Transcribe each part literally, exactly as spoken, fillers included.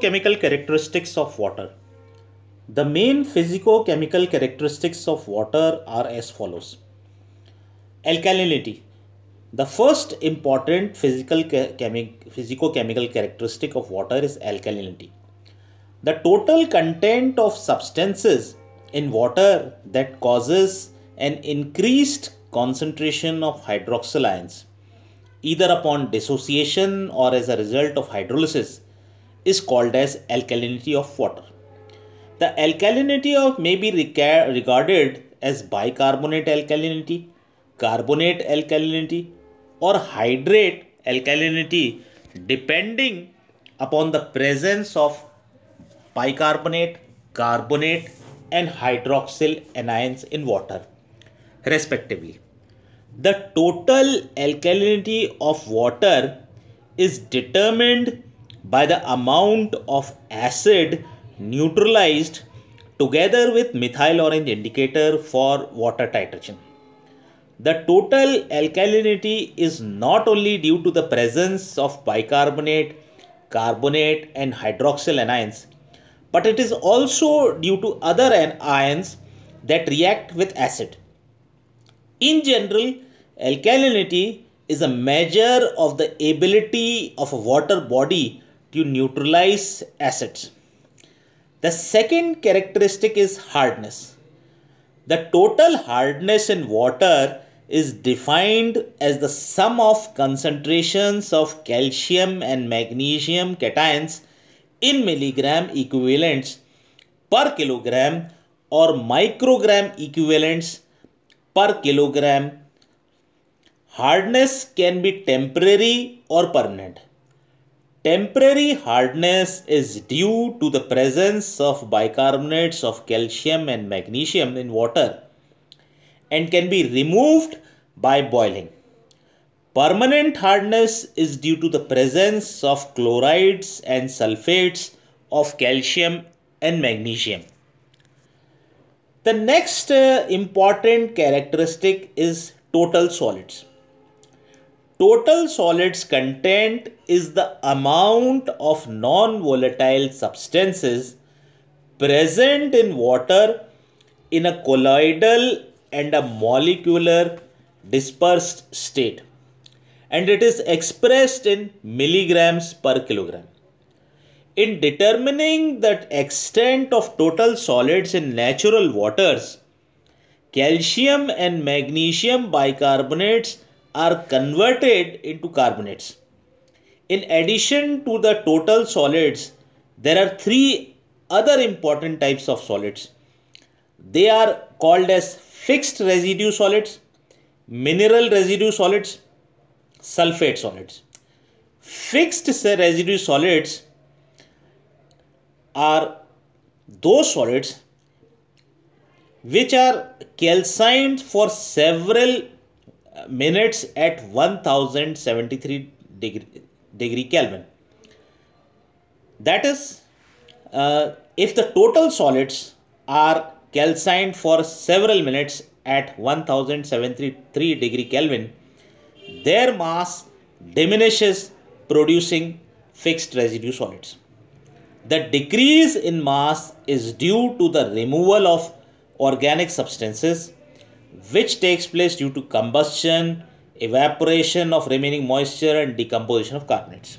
Physicochemical characteristics of water. The main physicochemical characteristics of water are as follows. Alkalinity. The first important physical chemi- physicochemical characteristic of water is alkalinity. The total content of substances in water that causes an increased concentration of hydroxyl ions, either upon dissociation or as a result of hydrolysis, is called as alkalinity of water. The alkalinity of may be regarded as bicarbonate alkalinity, carbonate alkalinity, or hydrate alkalinity depending upon the presence of bicarbonate, carbonate, and hydroxyl anions in water, respectively. The total alkalinity of water is determined by the amount of acid neutralized together with methyl orange indicator for water titration. The total alkalinity is not only due to the presence of bicarbonate, carbonate, and hydroxyl anions, but it is also due to other ions that react with acid. In general, alkalinity is a measure of the ability of a water body to neutralize acids. The second characteristic is hardness. The total hardness in water is defined as the sum of concentrations of calcium and magnesium cations in milligram equivalents per kilogram or microgram equivalents per kilogram. Hardness can be temporary or permanent. Temporary hardness is due to the presence of bicarbonates of calcium and magnesium in water and can be removed by boiling. Permanent hardness is due to the presence of chlorides and sulfates of calcium and magnesium. The next uh, important characteristic is total solids. Total solids content is the amount of non-volatile substances present in water in a colloidal and a molecular dispersed state, and it is expressed in milligrams per kilogram. In determining the extent of total solids in natural waters, calcium and magnesium bicarbonates are converted into carbonates. In addition to the total solids, there are three other important types of solids. They are called as fixed residue solids, mineral residue solids, sulfate solids. Fixed residue solids are those solids which are calcined for several minutes at one thousand seventy-three degree, degree Kelvin. That is, uh, if the total solids are calcined for several minutes at one thousand seventy-three degree Kelvin, their mass diminishes, producing fixed residue solids. The decrease in mass is due to the removal of organic substances, which takes place due to combustion, evaporation of remaining moisture, and decomposition of carbonates.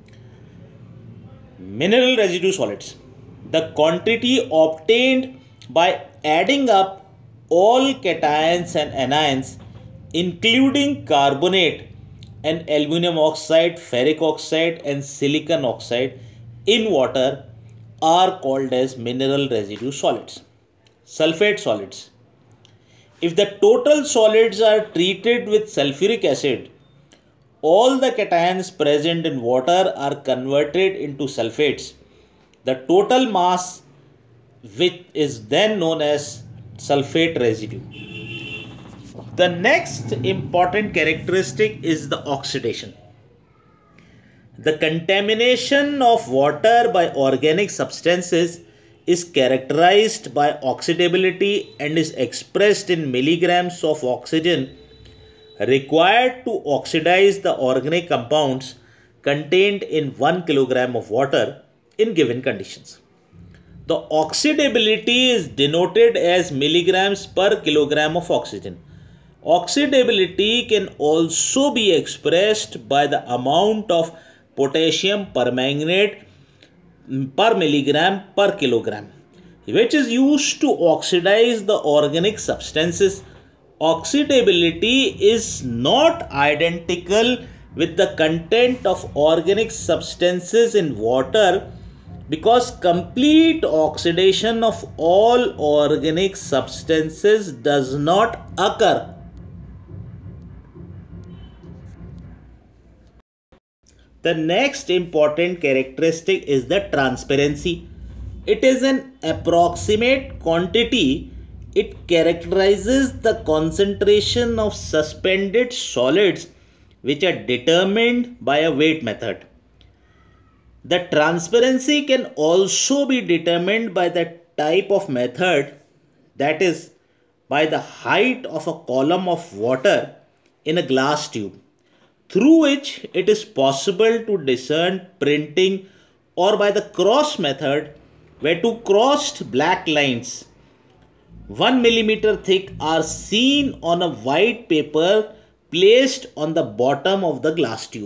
Mineral residue solids. The quantity obtained by adding up all cations and anions, including carbonate and aluminum oxide, ferric oxide, and silicon oxide in water, are called as mineral residue solids. Sulfate solids. If the total solids are treated with sulfuric acid, all the cations present in water are converted into sulfates. The total mass, which is then known as sulfate residue. The next important characteristic is the oxidation. The contamination of water by organic substances is characterized by oxidability and is expressed in milligrams of oxygen required to oxidize the organic compounds contained in one kilogram of water in given conditions. The oxidability is denoted as milligrams per kilogram of oxygen. Oxidability can also be expressed by the amount of potassium permanganate per milligram per kilogram, which is used to oxidize the organic substances. Oxidability is not identical with the content of organic substances in water, because complete oxidation of all organic substances does not occur. The next important characteristic is the transparency. It is an approximate quantity. It characterizes the concentration of suspended solids which are determined by a weight method. The transparency can also be determined by the type of method, that is, by the height of a column of water in a glass tube, through which it is possible to discern printing, or by the cross method, where two crossed black lines one millimeter thick are seen on a white paper placed on the bottom of the glass tube.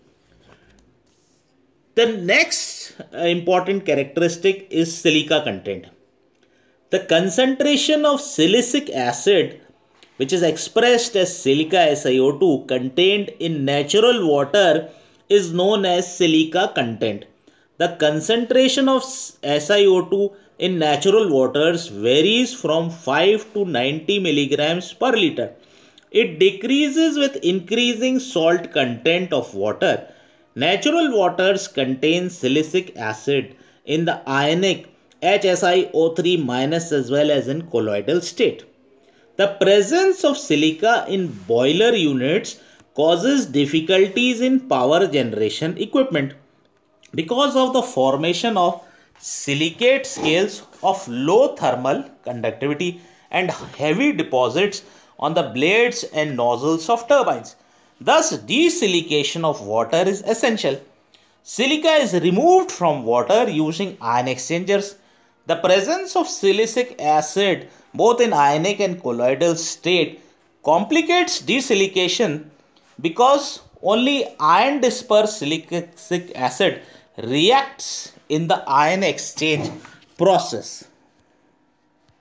The next important characteristic is silica content. The concentration of silicic acid, which is expressed as silica S i O two, contained in natural water is known as silica content. The concentration of S i O two in natural waters varies from five to ninety milligrams per liter. It decreases with increasing salt content of water. Natural waters contain silicic acid in the ionic H S i O three minus as well as in colloidal state. The presence of silica in boiler units causes difficulties in power generation equipment because of the formation of silicate scales of low thermal conductivity and heavy deposits on the blades and nozzles of turbines. Thus, desilication of water is essential. Silica is removed from water using ion exchangers. The presence of silicic acid both in ionic and colloidal state complicates desilication because only ion dispersed silicic acid reacts in the ion exchange process.